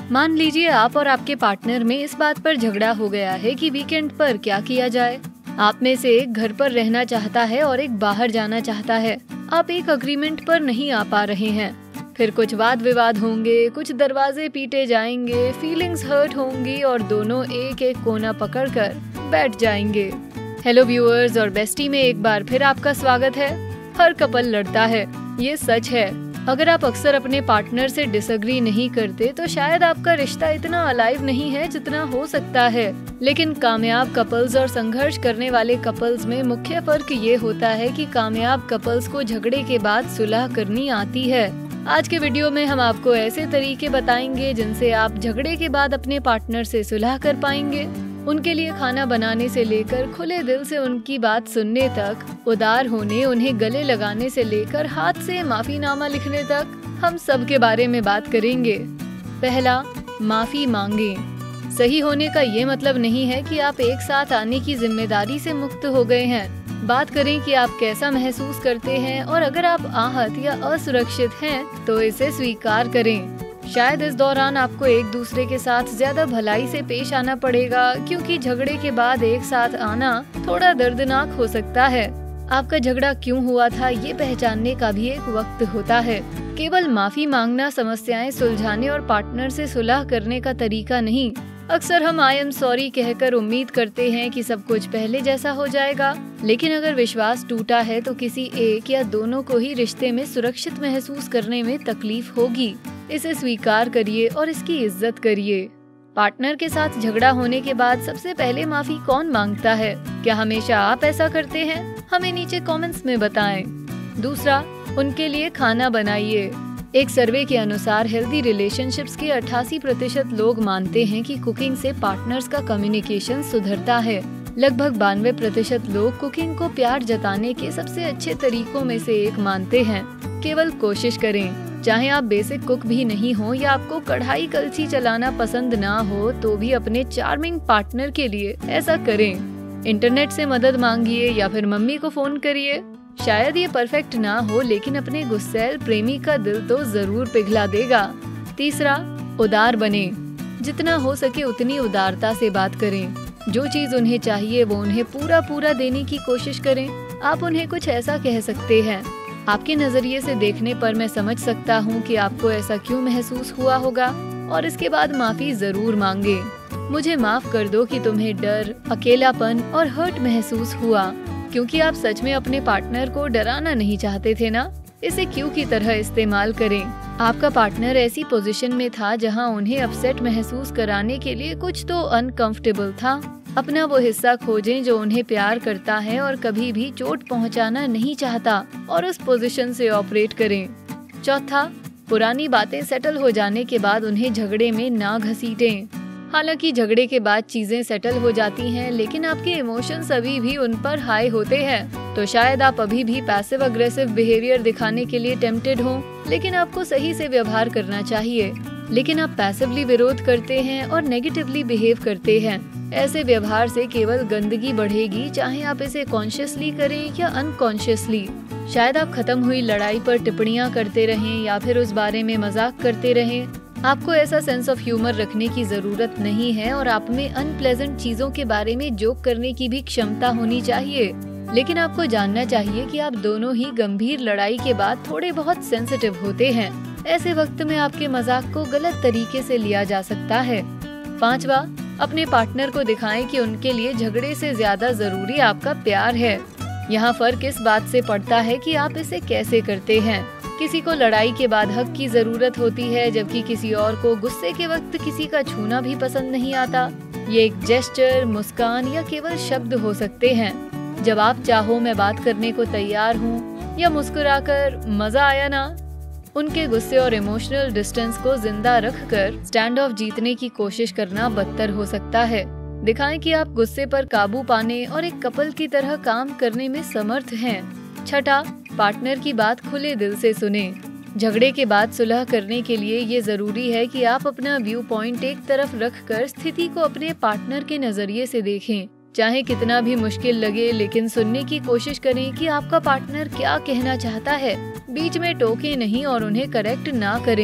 मान लीजिए आप और आपके पार्टनर में इस बात पर झगड़ा हो गया है कि वीकेंड पर क्या किया जाए। आप में से एक घर पर रहना चाहता है और एक बाहर जाना चाहता है। आप एक अग्रीमेंट पर नहीं आ पा रहे हैं। फिर कुछ वाद विवाद होंगे, कुछ दरवाजे पीटे जाएंगे, फीलिंग्स हर्ट होंगी और दोनों एक एक कोना पकड़कर बैठ जाएंगे। हेलो व्यूअर्स और बेस्टी में एक बार फिर आपका स्वागत है। हर कपल लड़ता है, ये सच है। अगर आप अक्सर अपने पार्टनर से डिसएग्री नहीं करते तो शायद आपका रिश्ता इतना अलाइव नहीं है जितना हो सकता है। लेकिन कामयाब कपल्स और संघर्ष करने वाले कपल्स में मुख्य फर्क ये होता है कि कामयाब कपल्स को झगड़े के बाद सुलह करनी आती है। आज के वीडियो में हम आपको ऐसे तरीके बताएंगे जिनसे आप झगड़े के बाद अपने पार्टनर से सुलह कर पाएंगे। उनके लिए खाना बनाने से लेकर खुले दिल से उनकी बात सुनने तक, उदार होने, उन्हें गले लगाने से लेकर हाथ से माफीनामा लिखने तक हम सब के बारे में बात करेंगे। पहला, माफी मांगें। सही होने का ये मतलब नहीं है कि आप एक साथ आने की जिम्मेदारी से मुक्त हो गए हैं। बात करें कि आप कैसा महसूस करते हैं और अगर आप आहत या असुरक्षित हैं तो इसे स्वीकार करें। शायद इस दौरान आपको एक दूसरे के साथ ज्यादा भलाई से पेश आना पड़ेगा क्योंकि झगड़े के बाद एक साथ आना थोड़ा दर्दनाक हो सकता है। आपका झगड़ा क्यों हुआ था ये पहचानने का भी एक वक्त होता है। केवल माफी मांगना समस्याएं सुलझाने और पार्टनर से सुलह करने का तरीका नहीं। अक्सर हम आई एम सॉरी कहकर उम्मीद करते हैं कि सब कुछ पहले जैसा हो जाएगा, लेकिन अगर विश्वास टूटा है तो किसी एक या दोनों को ही रिश्ते में सुरक्षित महसूस करने में तकलीफ होगी। इसे स्वीकार करिए और इसकी इज्जत करिए। पार्टनर के साथ झगड़ा होने के बाद सबसे पहले माफी कौन मांगता है? क्या हमेशा आप ऐसा करते हैं? हमें नीचे कमेंट्स में बताएं। दूसरा, उनके लिए खाना बनाइए। एक सर्वे के अनुसार हेल्दी रिलेशनशिप्स के 88% लोग मानते हैं कि कुकिंग से पार्टनर्स का कम्युनिकेशन सुधरता है। लगभग 92% लोग कुकिंग को प्यार जताने के सबसे अच्छे तरीकों में से एक मानते हैं। केवल कोशिश करें। चाहे आप बेसिक कुक भी नहीं हो या आपको कढ़ाई कलछी चलाना पसंद ना हो तो भी अपने चार्मिंग पार्टनर के लिए ऐसा करें। इंटरनेट से मदद मांगिए या फिर मम्मी को फोन करिए। शायद ये परफेक्ट ना हो लेकिन अपने गुस्सैल प्रेमी का दिल तो जरूर पिघला देगा। तीसरा, उदार बने। जितना हो सके उतनी उदारता से बात करें। जो चीज उन्हें चाहिए वो उन्हें पूरा देने की कोशिश करें। आप उन्हें कुछ ऐसा कह सकते हैं, आपके नजरिए से देखने पर मैं समझ सकता हूँ कि आपको ऐसा क्यों महसूस हुआ होगा, और इसके बाद माफी जरूर मांगे। मुझे माफ कर दो कि तुम्हें डर, अकेलापन और हर्ट महसूस हुआ, क्योंकि आप सच में अपने पार्टनर को डराना नहीं चाहते थे ना। इसे क्यों की तरह इस्तेमाल करें। आपका पार्टनर ऐसी पोजीशन में था जहां उन्हें अपसेट महसूस कराने के लिए कुछ तो अनकंफर्टेबल था। अपना वो हिस्सा खोजें जो उन्हें प्यार करता है और कभी भी चोट पहुंचाना नहीं चाहता, और उस पोजीशन से ऑपरेट करें। चौथा, पुरानी बातें सेटल हो जाने के बाद उन्हें झगड़े में ना घसीटें। हालांकि झगड़े के बाद चीजें सेटल हो जाती हैं, लेकिन आपके इमोशंस अभी भी उन पर हाई होते हैं, तो शायद आप अभी भी पैसिव अग्रेसिव बिहेवियर दिखाने के लिए टेम्प्टेड हो। लेकिन आपको सही से व्यवहार करना चाहिए। लेकिन आप पैसिवली विरोध करते हैं और नेगेटिवली बिहेव करते हैं। ऐसे व्यवहार से केवल गंदगी बढ़ेगी, चाहे आप इसे कॉन्शियसली करें या अनकॉन्शियसली। शायद आप खत्म हुई लड़ाई पर टिप्पणियां करते रहें या फिर उस बारे में मजाक करते रहें। आपको ऐसा सेंस ऑफ ह्यूमर रखने की जरूरत नहीं है और आप में अनप्लेजेंट चीजों के बारे में जोक करने की भी क्षमता होनी चाहिए। लेकिन आपको जानना चाहिए कि आप दोनों ही गंभीर लड़ाई के बाद थोड़े बहुत सेंसिटिव होते हैं। ऐसे वक्त में आपके मजाक को गलत तरीके से लिया जा सकता है। पांचवा, अपने पार्टनर को दिखाएं कि उनके लिए झगड़े से ज्यादा जरूरी आपका प्यार है। यहाँ फर्क इस बात से पड़ता है कि आप इसे कैसे करते हैं। किसी को लड़ाई के बाद हक की जरूरत होती है, जबकि किसी और को गुस्से के वक्त किसी का छूना भी पसंद नहीं आता। ये एक जेस्चर, मुस्कान या केवल शब्द हो सकते हैं। जब आप चाहो मैं बात करने को तैयार हूँ या मुस्कुराकर मजा आया ना। उनके गुस्से और इमोशनल डिस्टेंस को जिंदा रखकर स्टैंड ऑफ जीतने की कोशिश करना बदतर हो सकता है। दिखाएं कि आप गुस्से पर काबू पाने और एक कपल की तरह काम करने में समर्थ हैं। छठा, पार्टनर की बात खुले दिल से सुने। झगड़े के बाद सुलह करने के लिए ये जरूरी है कि आप अपना व्यू पॉइंट एक तरफ रखकर स्थिति को अपने पार्टनर के नजरिए से देखें। चाहे कितना भी मुश्किल लगे, लेकिन सुनने की कोशिश करें कि आपका पार्टनर क्या कहना चाहता है। बीच में टोके नहीं और उन्हें करेक्ट ना करें।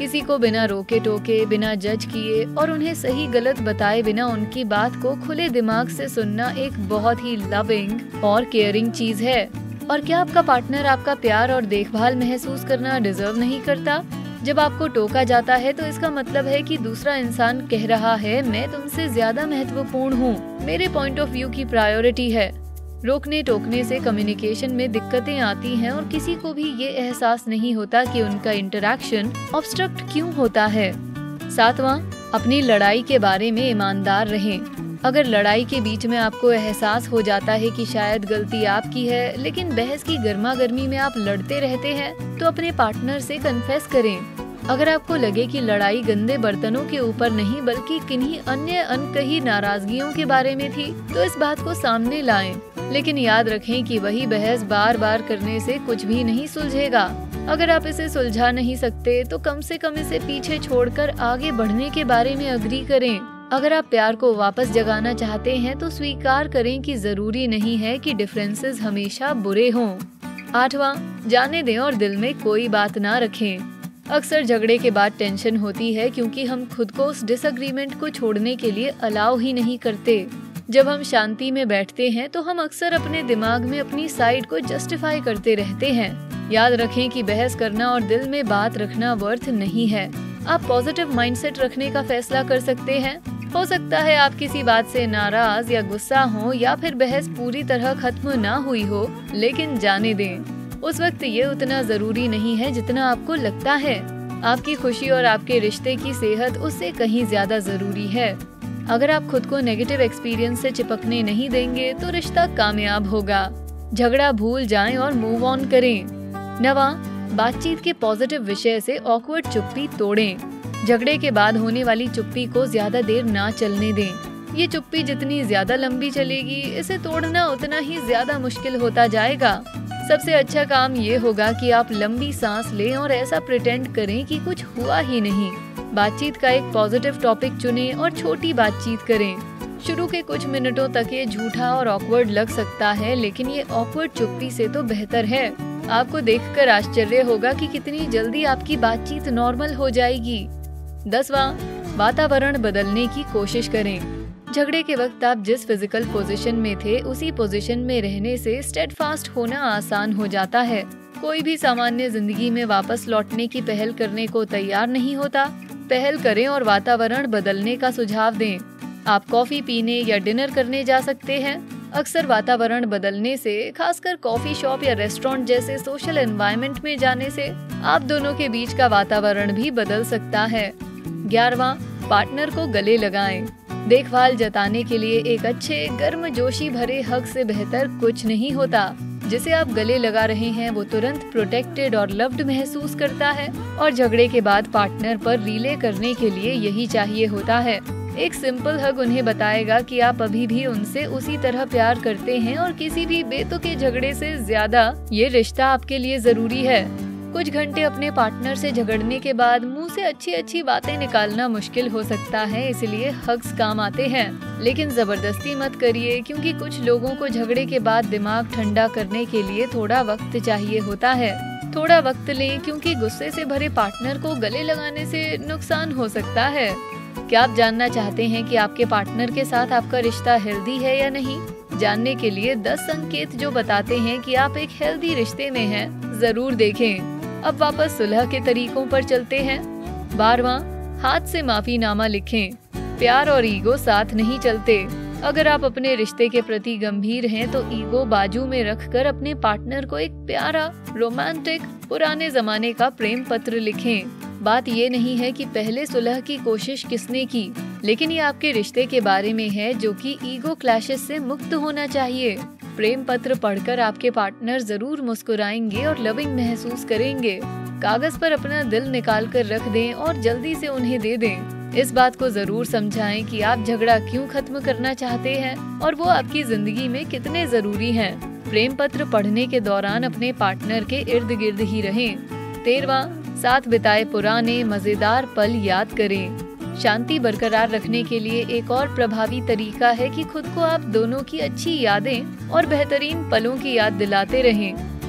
किसी को बिना रोके टोके, बिना जज किए और उन्हें सही गलत बताए बिना उनकी बात को खुले दिमाग से सुनना एक बहुत ही लविंग और केयरिंग चीज है। और क्या आपका पार्टनर आपका प्यार और देखभाल महसूस करना डिजर्व नहीं करता? जब आपको टोका जाता है तो इसका मतलब है कि दूसरा इंसान कह रहा है, मैं तुमसे ज्यादा महत्वपूर्ण हूँ, मेरे पॉइंट ऑफ व्यू की प्रायोरिटी है। रोकने टोकने से कम्युनिकेशन में दिक्कतें आती हैं और किसी को भी ये एहसास नहीं होता कि उनका इंटरैक्शन ऑब्स्ट्रक्ट क्यों होता है। 7वां, अपनी लड़ाई के बारे में ईमानदार रहें। अगर लड़ाई के बीच में आपको एहसास हो जाता है कि शायद गलती आपकी है, लेकिन बहस की गर्मा गर्मी में आप लड़ते रहते हैं, तो अपने पार्टनर से कन्फेस करें। अगर आपको लगे कि लड़ाई गंदे बर्तनों के ऊपर नहीं बल्कि किन्हीं अन्य अनकही नाराजगियों के बारे में थी, तो इस बात को सामने लाएं। लेकिन याद रखें कि वही बहस बार बार करने से कुछ भी नहीं सुलझेगा। अगर आप इसे सुलझा नहीं सकते तो कम से कम इसे पीछे छोड़कर आगे बढ़ने के बारे में अग्री करें। अगर आप प्यार को वापस जगाना चाहते हैं तो स्वीकार करें कि जरूरी नहीं है कि डिफरेंसेस हमेशा बुरे हों। 8वां, जाने दें और दिल में कोई बात ना रखें। अक्सर झगड़े के बाद टेंशन होती है क्योंकि हम खुद को उस डिसएग्रीमेंट को छोड़ने के लिए अलाउ ही नहीं करते। जब हम शांति में बैठते हैं तो हम अक्सर अपने दिमाग में अपनी साइड को जस्टिफाई करते रहते हैं। याद रखें कि बहस करना और दिल में बात रखना वर्थ नहीं है। आप पॉजिटिव माइंडसेट रखने का फैसला कर सकते हैं। हो सकता है आप किसी बात से नाराज या गुस्सा हो या फिर बहस पूरी तरह खत्म ना हुई हो, लेकिन जाने दें। उस वक्त ये उतना जरूरी नहीं है जितना आपको लगता है। आपकी खुशी और आपके रिश्ते की सेहत उससे कहीं ज्यादा जरूरी है। अगर आप खुद को नेगेटिव एक्सपीरियंस से चिपकने नहीं देंगे तो रिश्ता कामयाब होगा। झगड़ा भूल जाएं और मूव ऑन करें। 9वां, बातचीत के पॉजिटिव विषय से ऑकवर्ड चुप्पी तोड़ें। झगड़े के बाद होने वाली चुप्पी को ज्यादा देर ना चलने दें। ये चुप्पी जितनी ज्यादा लंबी चलेगी, इसे तोड़ना उतना ही ज्यादा मुश्किल होता जाएगा। सबसे अच्छा काम ये होगा कि आप लंबी सांस लें और ऐसा प्रिटेंड करें कि कुछ हुआ ही नहीं। बातचीत का एक पॉजिटिव टॉपिक चुनें और छोटी बातचीत करें। शुरू के कुछ मिनटों तक ये झूठा और ऑकवर्ड लग सकता है, लेकिन ये ऑकवर्ड चुप्पी से तो बेहतर है। आपको देखकर आश्चर्य होगा कि कितनी जल्दी आपकी बातचीट नॉर्मल हो जाएगी। 10वां, वातावरण बदलने की कोशिश करें। झगड़े के वक्त आप जिस फिजिकल पोजीशन में थे उसी पोजीशन में रहने से स्टेडफास्ट होना आसान हो जाता है। कोई भी सामान्य जिंदगी में वापस लौटने की पहल करने को तैयार नहीं होता। पहल करें और वातावरण बदलने का सुझाव दें। आप कॉफी पीने या डिनर करने जा सकते हैं। अक्सर वातावरण बदलने से, खासकर कॉफी शॉप या रेस्टोरेंट जैसे सोशल एनवायरनमेंट में जाने से, आप दोनों के बीच का वातावरण भी बदल सकता है। 11वां, पार्टनर को गले लगाएं। देखभाल जताने के लिए एक अच्छे गर्मजोशी भरे हग से बेहतर कुछ नहीं होता। जिसे आप गले लगा रहे हैं वो तुरंत प्रोटेक्टेड और लव्ड महसूस करता है और झगड़े के बाद पार्टनर पर रिले करने के लिए यही चाहिए होता है। एक सिंपल हग उन्हें बताएगा कि आप अभी भी उनसे उसी तरह प्यार करते हैं और किसी भी बेतुके झगड़े से ज्यादा ये रिश्ता आपके लिए जरूरी है। कुछ घंटे अपने पार्टनर से झगड़ने के बाद मुंह से अच्छी अच्छी बातें निकालना मुश्किल हो सकता है, इसलिए हग्स काम आते हैं। लेकिन जबरदस्ती मत करिए, क्योंकि कुछ लोगों को झगड़े के बाद दिमाग ठंडा करने के लिए थोड़ा वक्त चाहिए होता है। थोड़ा वक्त लें, क्योंकि गुस्से से भरे पार्टनर को गले लगाने से नुकसान हो सकता है। क्या आप जानना चाहते हैं कि आपके पार्टनर के साथ आपका रिश्ता हेल्दी है या नहीं? जानने के लिए 10 संकेत जो बताते हैं कि आप एक हेल्दी रिश्ते में हैं, जरूर देखें। अब वापस सुलह के तरीकों पर चलते हैं। 12वां, हाथ से माफीनामा लिखें। प्यार और ईगो साथ नहीं चलते। अगर आप अपने रिश्ते के प्रति गंभीर हैं तो ईगो बाजू में रखकर अपने पार्टनर को एक प्यारा, रोमांटिक, पुराने जमाने का प्रेम पत्र लिखें। बात ये नहीं है कि पहले सुलह की कोशिश किसने की, लेकिन ये आपके रिश्ते के बारे में है जो कि ईगो क्लैशेस से मुक्त होना चाहिए। प्रेम पत्र पढ़कर आपके पार्टनर जरूर मुस्कुराएंगे और लविंग महसूस करेंगे। कागज पर अपना दिल निकाल कर रख दें और जल्दी से उन्हें दे दें। इस बात को जरूर समझाएं कि आप झगड़ा क्यों खत्म करना चाहते हैं और वो आपकी जिंदगी में कितने जरूरी हैं। प्रेम पत्र पढ़ने के दौरान अपने पार्टनर के इर्द गिर्द ही रहें। 13वां, साथ बिताए पुराने मजेदार पल याद करें। शांति बरकरार रखने के लिए एक और प्रभावी तरीका है कि खुद को आप दोनों की अच्छी यादें और बेहतरीन पलों की याद दिलाते रहें।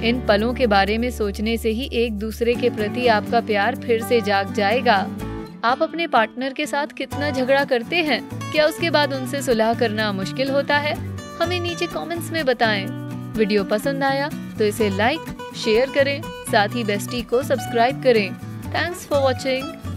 इन पलों के बारे में सोचने से ही एक दूसरे के प्रति आपका प्यार फिर से जाग जाएगा। आप अपने पार्टनर के साथ कितना झगड़ा करते हैं? क्या उसके बाद उनसे सुलह करना मुश्किल होता है? हमें नीचे कमेंट्स में बताएं। वीडियो पसंद आया तो इसे लाइक, शेयर करें, साथ ही बेस्टी को सब्सक्राइब करें। Thanks for watching.